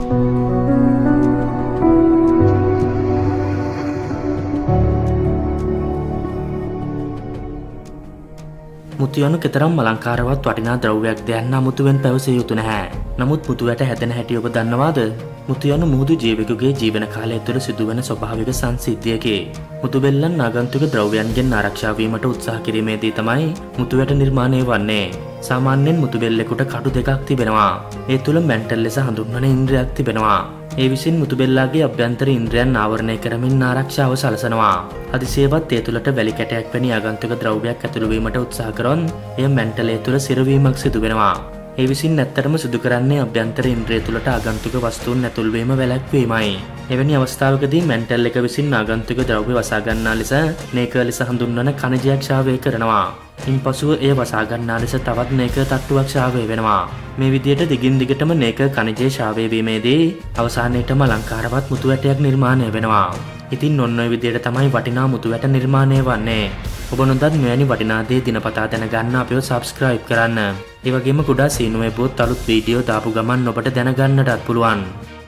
මුතු යනු කෙතරම් අලංකාරවත් වටිනා ද්‍රව්‍යයක් දැන් අමුතුවෙන් පැවසිය යුතු නැහැ. නමුත් මුතු වැට හැදෙන හැටි ඔබ දන්නවාද? මුතු යනු මුහුදු ජීවියෙකුගේ ජීවන කාලය තුළ සිදුවන ස්වභාවික සංසිද්ධියකි. මුතු බෙල්ලන් ආගන්තුක ද්‍රව්‍යයන්ගෙන් ආරක්ෂා වීමට උත්සාහ කිරීමේදී තමයි මුතු වැට නිර්මාණය වන්නේ. සාමාන්‍යයෙන් මුතු බෙල්ලෙකුට කටු දෙකක් තිබෙනවා. ඒ තුළ මැන්ටල් ලෙස හඳුන්වන ඉන්ද්‍රියක් තිබෙනවා. ඒ විසින් මුතු බෙල්ලාගේ අභ්‍යන්තර ඉන්ද්‍රයන් ආවරණය කරමින් ආරක්ෂාව සලසනවා. අදිසියවත් ඒ තුළට වැලි කැටයක් වැනි ආගන්තුක ද්‍රව්‍යයක් ඇතුළු වීමට උත්සාහ කරොත් එය මැන්ටලය තුළ සිරවීමක් සිදු වෙනවා. ඒ විසින් ඇත්තටම සිදු කරන්නේ අභ්‍යන්තර ඉන්ද්‍රිය තුළට ආගන්තුක වස්තුන් ඇතුල් වීම වැළැක්වීමයි. එවැනි අවස්ථාවකදී මැන්ටල් එක විසින් ආගන්තුක ද්‍රව්‍ය වසා ගන්නා ලෙස නේකර් ලෙස හඳුන්වන කණජයක් ක්ෂාවය කරනවා. ඉන්පසුව එය වසා ගන්නා ලෙස තවත් නේකර් තට්ටුවක් ක්ෂාවය වෙනවා. මේ විදියට දිගින් දිගටම නේකර් කණජයේ ක්ෂාවය වීමේදී අවසානයේටම අලංකාරවත් මුතු වැටයක් නිර්මාණය වෙනවා. ඉතින් ඔන්න ඔය විදියට තමයි වටිනා මුතු වැට නිර්මාණය වන්නේ. ඔබ නොදත් මෙවැනි වටිනා දේ දිනපතා දැනගන්න අපිව සබ්ස්ක්‍රයිබ් කරන්න. ඒ වගේම කුඩා සීනුවේ පොත් අලුත් වීඩියෝ දාපු ගමන් ඔබට දැනගන්නටත් පුළුවන්.